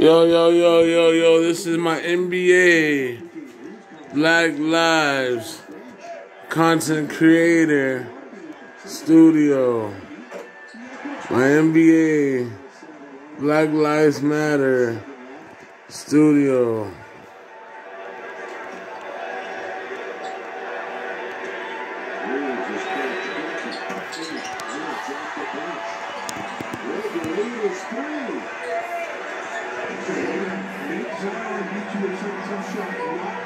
Yo, this is my NBA Black Lives content creator studio. My NBA Black Lives Matter studio. Shot,